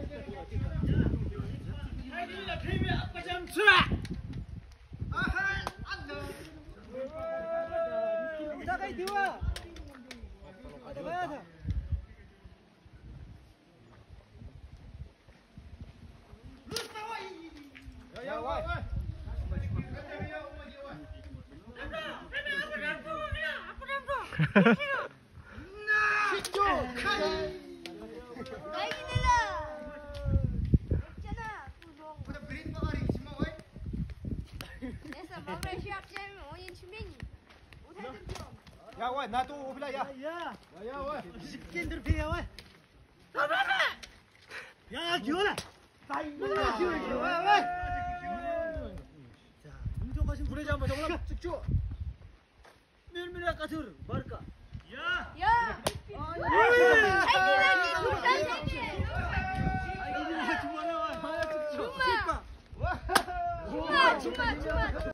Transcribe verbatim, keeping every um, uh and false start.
Ya woi, na tu bila ya. Ya. Ya woi. Sekian rupiah woi. Ya, jual lah. Jual, jual, woi. 자, 운동 가신 불에 잡아 저거나 쭉쭉. 밀밀아 까tur, barca. 야. 야. 아이고, 정말. 주마. 주마, 주마, 주마.